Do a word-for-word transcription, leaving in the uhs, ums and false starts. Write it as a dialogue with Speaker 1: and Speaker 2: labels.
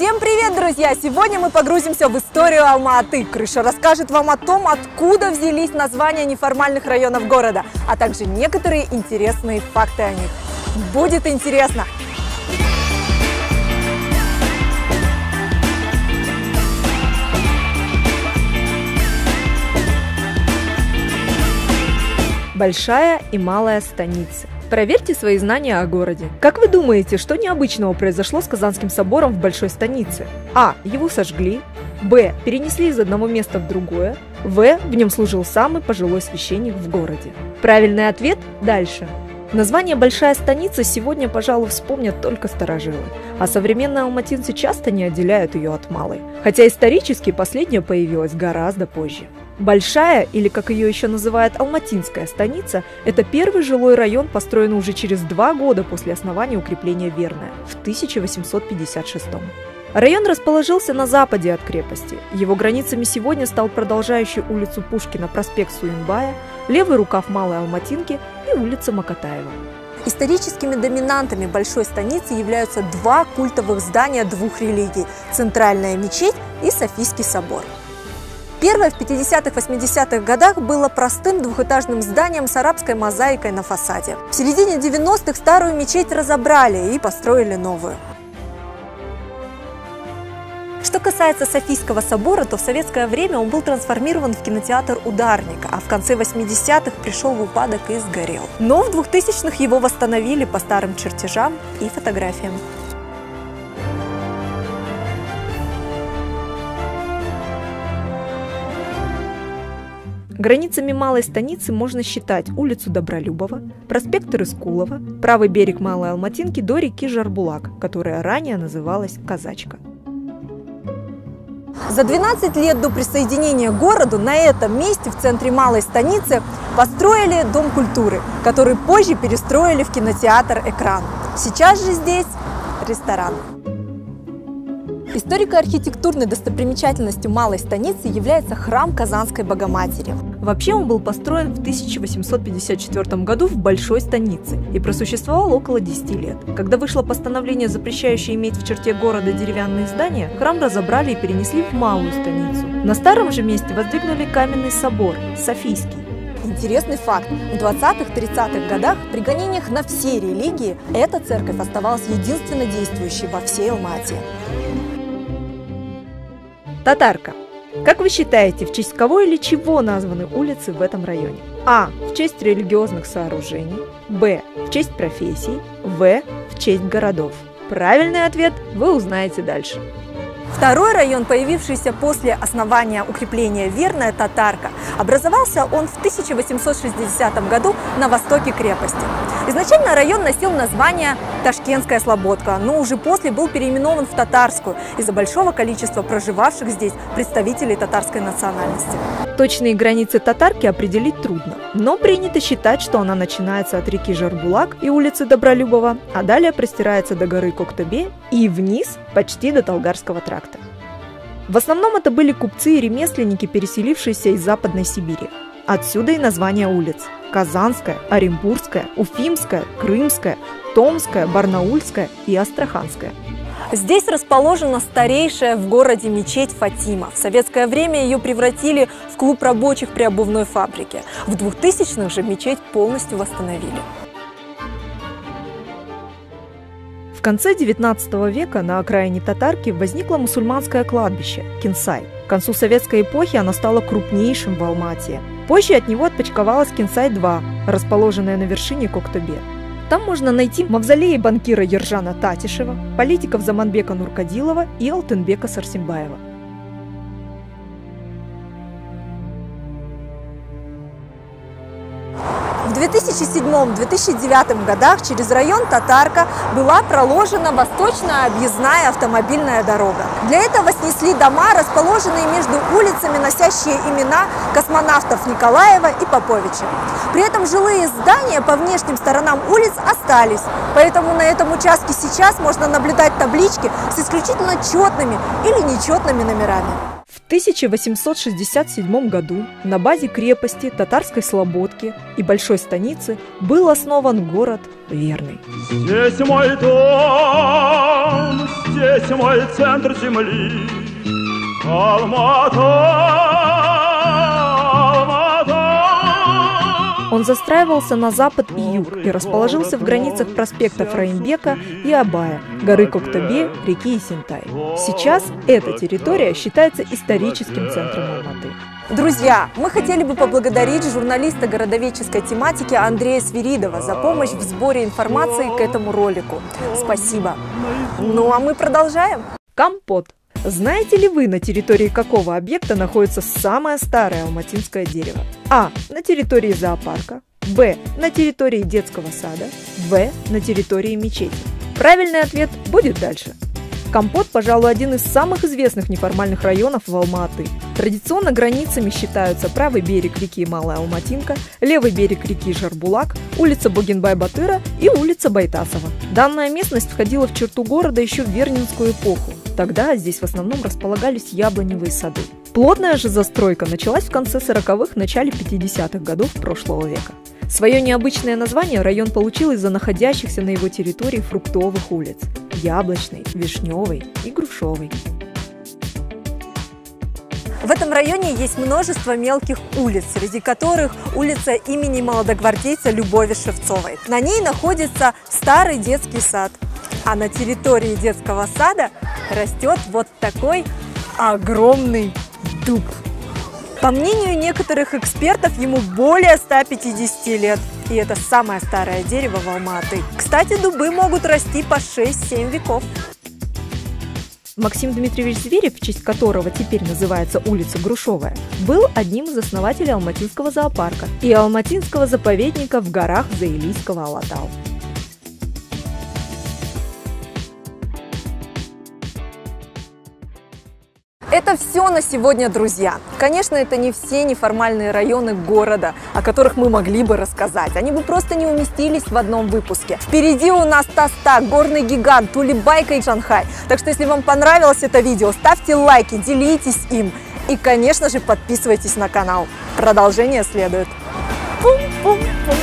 Speaker 1: Всем привет, друзья! Сегодня мы погрузимся в историю Алма-Аты. Крыша расскажет вам о том, откуда взялись названия неформальных районов города, а также некоторые интересные факты о них. Будет интересно! Большая и малая станицы. Проверьте свои знания о городе. Как вы думаете, что необычного произошло с Казанским собором в большой станице? А. Его сожгли. Б. Перенесли из одного места в другое. В. В нем служил самый пожилой священник в городе. Правильный ответ дальше. Название «большая станица» сегодня, пожалуй, вспомнят только старожилы, а современные алматинцы часто не отделяют ее от малой, хотя исторически последняя появилась гораздо позже. Большая, или как ее еще называют алматинская станица, это первый жилой район, построенный уже через два года после основания укрепления Верное в тысяча восемьсот пятьдесят шестом. Район расположился на западе от крепости. Его границами сегодня стал продолжающий улицу Пушкина проспект Суинбая, левый рукав Малой Алматинки и улица Макатаева. Историческими доминантами большой станицы являются два культовых здания двух религий – Центральная мечеть и Софийский собор. Первое в пятидесятых-восьмидесятых годах было простым двухэтажным зданием с арабской мозаикой на фасаде. В середине девяностых старую мечеть разобрали и построили новую. Что касается Софийского собора, то в советское время он был трансформирован в кинотеатр «Ударник», а в конце восьмидесятых пришел в упадок и сгорел. Но в двухтысячных его восстановили по старым чертежам и фотографиям. Границами малой станицы можно считать улицу Добролюбова, проспект Рыскулова, правый берег Малой Алматинки до реки Жарбулак, которая ранее называлась Казачка. За двенадцать лет до присоединения к городу на этом месте в центре малой станицы построили Дом культуры, который позже перестроили в кинотеатр «Экран». Сейчас же здесь ресторан. Историко-архитектурной достопримечательностью малой станицы является храм Казанской Богоматери. Вообще он был построен в тысяча восемьсот пятьдесят четвёртом году в большой станице и просуществовал около десяти лет. Когда вышло постановление, запрещающее иметь в черте города деревянные здания, храм разобрали и перенесли в малую станицу. На старом же месте воздвигнули каменный собор Софийский. Интересный факт. В двадцатых-тридцатых годах при гонениях на все религии эта церковь оставалась единственно действующей во всей Алма-Ате. Татарка. Как вы считаете, в честь кого или чего названы улицы в этом районе? А. В честь религиозных сооружений. Б. В честь профессий. В. В честь городов. Правильный ответ вы узнаете дальше. Второй район, появившийся после основания укрепления Верное, Татарка, образовался он в тысяча восемьсот шестидесятом году на востоке крепости. Изначально район носил название Ташкентская Слободка, но уже после был переименован в Татарскую из-за большого количества проживавших здесь представителей татарской национальности. Точные границы Татарки определить трудно, но принято считать, что она начинается от реки Жарбулак и улицы Добролюбова, а далее простирается до горы Коктебе и вниз почти до Талгарского тракта. В основном это были купцы и ремесленники, переселившиеся из Западной Сибири. Отсюда и названия улиц – Казанская, Оренбургская, Уфимская, Крымская, Томская, Барнаульская и Астраханская. Здесь расположена старейшая в городе мечеть Фатима. В советское время ее превратили в клуб рабочих при обувной фабрике. В двухтысячных же мечеть полностью восстановили. В конце девятнадцатого века на окраине Татарки возникло мусульманское кладбище – Кинсай. К концу советской эпохи оно стало крупнейшим в Алма-Ате. Позже от него отпочковалось Кинсай-два, расположенное на вершине Коктебе. Там можно найти мавзолеи банкира Ержана Татишева, политиков Заманбека Нуркадилова и Алтынбека Сарсембаева. В две тысячи седьмом — две тысячи девятом годах через район Татарка была проложена восточная объездная автомобильная дорога. Для этого снесли дома, расположенные между улицами, носящие имена космонавтов Николаева и Поповича. При этом жилые здания по внешним сторонам улиц остались, поэтому на этом участке сейчас можно наблюдать таблички с исключительно четными или нечетными номерами. В В тысяча восемьсот шестьдесят седьмом году на базе крепости Татарской Слободки и большой станицы был основан город Верный.
Speaker 2: Здесь мой дом, здесь мой центр земли, Алма-Ата, Алма-Ата.
Speaker 1: Он застраивался на запад и юг и расположился в границах проспектов Раимбека и Абая, горы Коктебе, реки Исентай. Сейчас эта территория считается историческим центром Алматы. Друзья, мы хотели бы поблагодарить журналиста городоведческой тематики Андрея Свиридова за помощь в сборе информации к этому ролику. Спасибо. Ну а мы продолжаем. Компот. Знаете ли вы, на территории какого объекта находится самое старое алматинское дерево? А. На территории зоопарка. Б. На территории детского сада. В. На территории мечети. Правильный ответ будет дальше. Компот, пожалуй, один из самых известных неформальных районов в Алма-Аты. Традиционно границами считаются правый берег реки Малая Алматинка, левый берег реки Жарбулак, улица Богенбай-Батыра и улица Байтасова. Данная местность входила в черту города еще в Вернинскую эпоху. Тогда здесь в основном располагались яблоневые сады. Плотная же застройка началась в конце сороковых, начале пятидесятых годов прошлого века. Свое необычное название район получил из-за находящихся на его территории фруктовых улиц – Яблочной, Вишневой и Грушевой. В этом районе есть множество мелких улиц, среди которых улица имени молодогвардейца Любови Шевцовой. На ней находится старый детский сад, а на территории детского сада растет вот такой огромный дуб. По мнению некоторых экспертов, ему более ста пятидесяти лет. И это самое старое дерево в Алма-Аты. Кстати, дубы могут расти по шесть-семь веков. Максим Дмитриевич Зверев, в честь которого теперь называется улица Грушевая, был одним из основателей Алматинского зоопарка и Алматинского заповедника в горах Заилийского Алатау. Это все на сегодня, друзья. Конечно, это не все неформальные районы города, о которых мы могли бы рассказать. Они бы просто не уместились в одном выпуске. Впереди у нас Тастак, горный гигант, Тулибайка и Шанхай. Так что, если вам понравилось это видео, ставьте лайки, делитесь им. И, конечно же, подписывайтесь на канал. Продолжение следует. Пум-пум-пум.